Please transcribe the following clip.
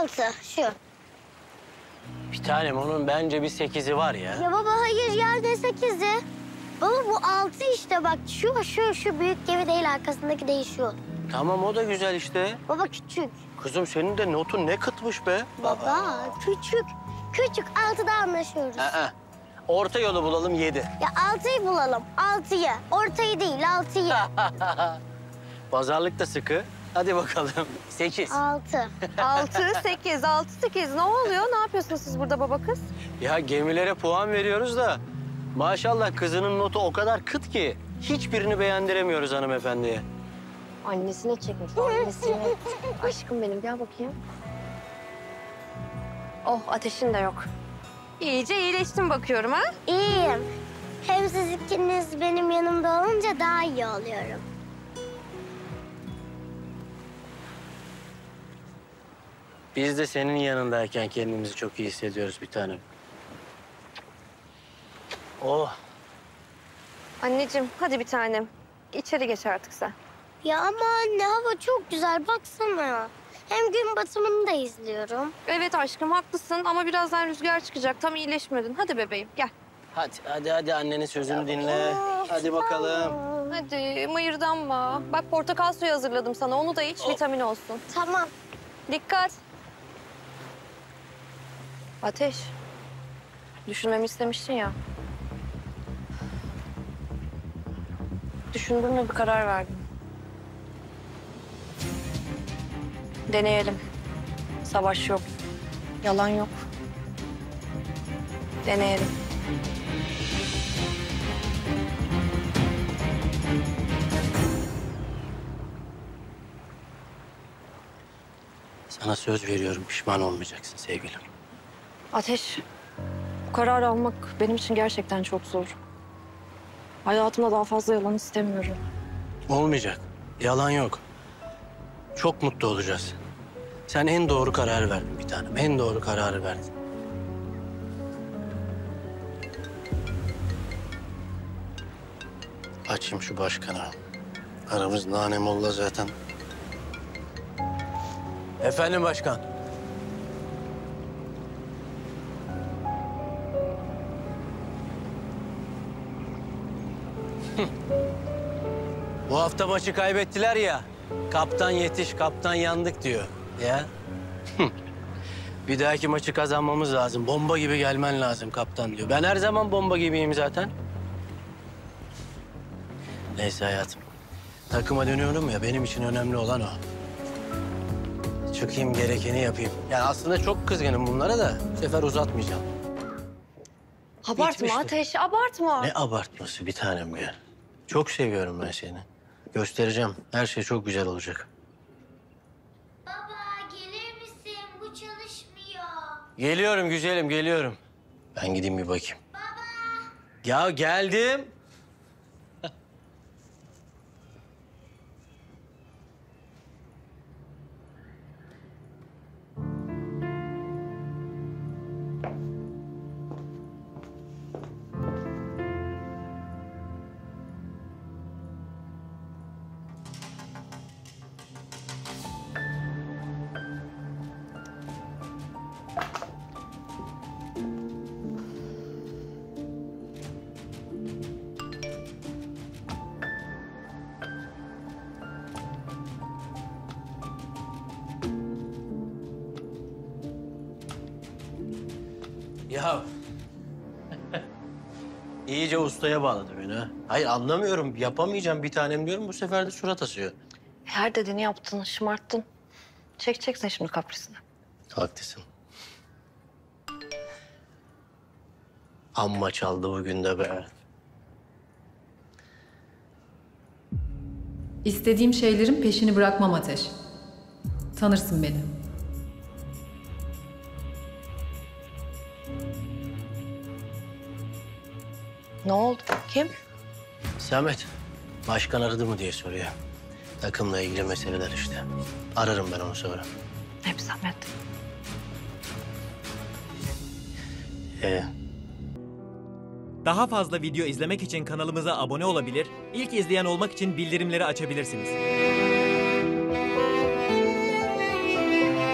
6 şu. Bir tanem onun bence bir 8'i var ya. Ya baba hayır ya ne 8'i? Baba bu 6 işte bak şu büyük gemi değil arkasındaki değil şu. Tamam o da güzel işte. Baba küçük. Kızım senin de notun ne kıtmış be. Baba küçük. Küçük 6'da anlaşıyoruz. Aa, orta yolu bulalım 7. Ya 6'yı bulalım 6'yı. Ortayı değil 6'yı. Pazarlık da sıkı. Hadi bakalım 8. 6. 6, 8, 6, 8. Ne oluyor? Ne yapıyorsunuz siz burada baba kız? Ya gemilere puan veriyoruz da maşallah kızının notu o kadar kıt ki hiçbirini beğendiremiyoruz hanımefendiye. Annesine çekmiş, annesine. Aşkım benim, gel bakayım. Oh, ateşin de yok. İyice iyileştin bakıyorum ha? İyiyim. Hem siz ikiniz benim yanımda olunca daha iyi oluyorum. Biz de senin yanındayken kendimizi çok iyi hissediyoruz bir tanem. Oh. Anneciğim, hadi bir tanem. İçeri geç artık sen. Ya ama anne hava çok güzel baksana. Hem gün batımını da izliyorum. Evet aşkım, haklısın ama birazdan rüzgar çıkacak. Tam iyileşmedin. Hadi bebeğim, gel. Hadi annenin sözünü dinle. Hadi bakalım. Hadi, mıyırdanma. Bak portakal suyu hazırladım sana. Onu da iç, vitamin olsun. Tamam. Dikkat. Ateş. Düşünmemi istemiştin ya. Düşündüm ve bir karar verdim. Deneyelim. Savaş yok. Yalan yok. Deneyelim. Sana söz veriyorum pişman olmayacaksın sevgilim. Ateş, bu kararı almak benim için gerçekten çok zor. Hayatımda daha fazla yalan istemiyorum. Olmayacak. Yalan yok. Çok mutlu olacağız. Sen en doğru kararı verdin bir tanem. En doğru kararı verdin. Açayım şu başkana. Aramız nanemolla zaten. Efendim başkan. Bu hafta maçı kaybettiler ya. Kaptan yetiş, kaptan yandık diyor. Ya. Bir dahaki maçı kazanmamız lazım. Bomba gibi gelmen lazım kaptan diyor. Ben her zaman bomba gibiyim zaten. Neyse hayatım. Takıma dönüyorum ya, benim için önemli olan o. Çıkayım, gerekeni yapayım. Yani aslında çok kızgınım bunlara da bu sefer uzatmayacağım. Abartma Bitmişti. Ateş, abartma. Ne abartması bir tanem ya. Çok seviyorum ben seni. Göstereceğim. Her şey çok güzel olacak. Baba gelir misin? Bu çalışmıyor. Geliyorum güzelim, geliyorum. Ben gideyim bir bakayım. Baba. Ya geldim. Ya iyice ustaya bağladı beni ha. Hayır anlamıyorum. Yapamayacağım bir tanem diyorum. Bu sefer de surat asıyor. Her dediğini yaptın, şımarttın. Çekeceksin şimdi kaprisini. Haklısın. Amma çaldı bugün de be. İstediğim şeylerin peşini bırakmam Ateş. Tanırsın beni. Ne oldu? Kim? Samet, başkan aradı mı diye soruyor. Takımla ilgili meseleler işte. Ararım ben onu sonra. Hep Samet. Daha fazla video izlemek için kanalımıza abone olabilir, ilk izleyen olmak için bildirimleri açabilirsiniz.